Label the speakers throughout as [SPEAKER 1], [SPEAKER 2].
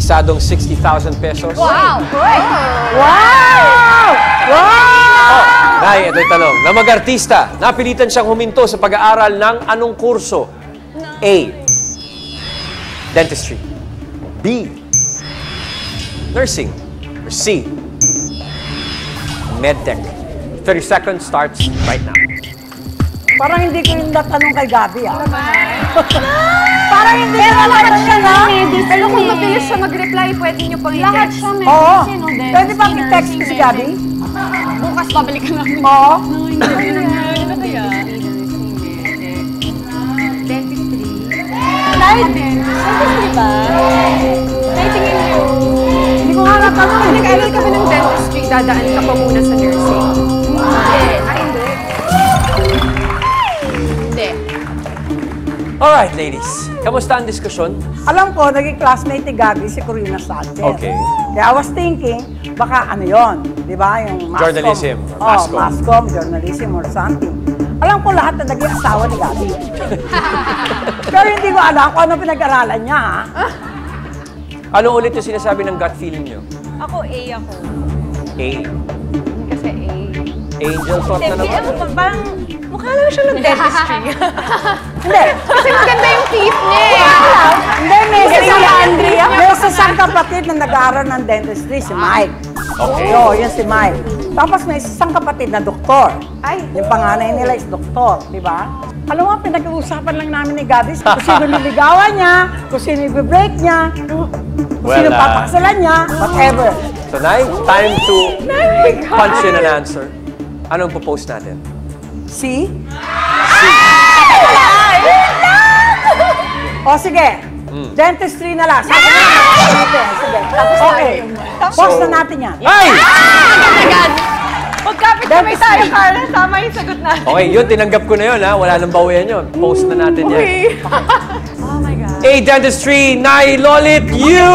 [SPEAKER 1] garantisadong 60,000 pesos.
[SPEAKER 2] Wow!
[SPEAKER 3] Wow! Wow!
[SPEAKER 1] Nay, ito yung tanong. Na mag-artista, napilitan siyang huminto sa pag-aaral ng anong kurso? A. Dentistry. B. Nursing. Or C. MedTech. 30 seconds starts right now.
[SPEAKER 3] Parang hindi ko yung natanong kay Gabi, ah. Parang hindi ko natanong siya, na.
[SPEAKER 2] Pero kung mabilis siya mag-reply, pwede niyo pang i-text. Lahat siya may
[SPEAKER 3] Oo. Pwede bang i-text ko si Gabi?
[SPEAKER 2] Bukas babalikan namin.
[SPEAKER 3] Oo.
[SPEAKER 2] Ano kaya? Dentistry. Dentistry ba? Tingin niyo.
[SPEAKER 3] Hindi ko nga natanong.
[SPEAKER 2] Pag nag-aral ka ba ng dentistry, dadaan ka pa muna sa nursing? Hindi. Hindi.
[SPEAKER 1] Alright, ladies. Kamusta ang diskusyon?
[SPEAKER 3] Alam ko, naging classmate ni Gabi si Corina Sanchez.
[SPEAKER 1] Okay.
[SPEAKER 3] Kaya I was thinking, baka ano yon, di ba? Yung mascom.
[SPEAKER 1] Journalism or
[SPEAKER 3] Oh,
[SPEAKER 1] mascom.
[SPEAKER 3] mascom, journalism or something. Alam ko lahat na naging asawa ni Gabi. Pero hindi ko alam kung ano pinag-aralan niya, ha?
[SPEAKER 1] Ano ulit yung sinasabi ng gut feeling nyo?
[SPEAKER 2] Ako A ako.
[SPEAKER 1] A.
[SPEAKER 2] Kasi A.
[SPEAKER 1] Angel thought na naman.
[SPEAKER 2] Parang mukha lang siya ng dentistry.
[SPEAKER 3] Hindi.
[SPEAKER 2] Kasi maganda yung teeth niya eh.
[SPEAKER 3] Hindi, may
[SPEAKER 2] Andrea.
[SPEAKER 3] may isang kapatid na nag-aaral ng dentistry, si Mike.
[SPEAKER 1] Okay.
[SPEAKER 3] Yo, yan si Mike. Tapos may isang kapatid na doktor.
[SPEAKER 2] Ay.
[SPEAKER 3] Yung panganay nila is doktor, di ba? Alam mo, pinag-uusapan lang namin ni Gabi kung sino niligawan niya, kung sino i-break niya, kung sino papaksalan niya, whatever.
[SPEAKER 1] So, Nay, time to punch in an answer. Anong popost natin?
[SPEAKER 3] See?
[SPEAKER 1] C.
[SPEAKER 3] O sige, dentistry na lang. Sabi na natin. Sige, okay. Post na natin yan.
[SPEAKER 1] Ay!
[SPEAKER 2] Magkapit kami tayo, Carla. Tama yung sagot natin.
[SPEAKER 1] Okay, yun, tinanggap ko na yun, ha? Wala nang bawian yun. Post na natin yan.
[SPEAKER 2] Oh my God.
[SPEAKER 1] A Dentistry, Nay Lolit, you!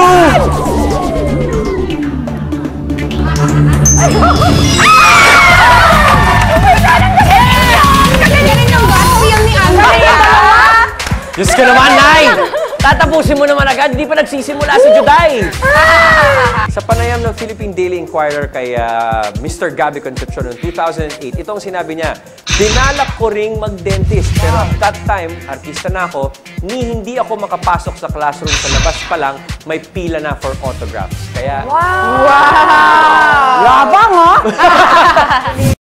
[SPEAKER 1] Diyos ka naman, Nay! Tatapusin mo naman agad, hindi pa nagsisimula si Juday! Sa panayam ng Philippine Daily Inquirer kay Mr. Gabby Concepcion noong 2008, ito ang sinabi niya, dinalak ko ring mag-dentist, pero at that time, artista na ako, hindi ako makapasok sa classroom sa labas pa lang, may pila na for autographs. Kaya...
[SPEAKER 3] Wow! Yabang, ha?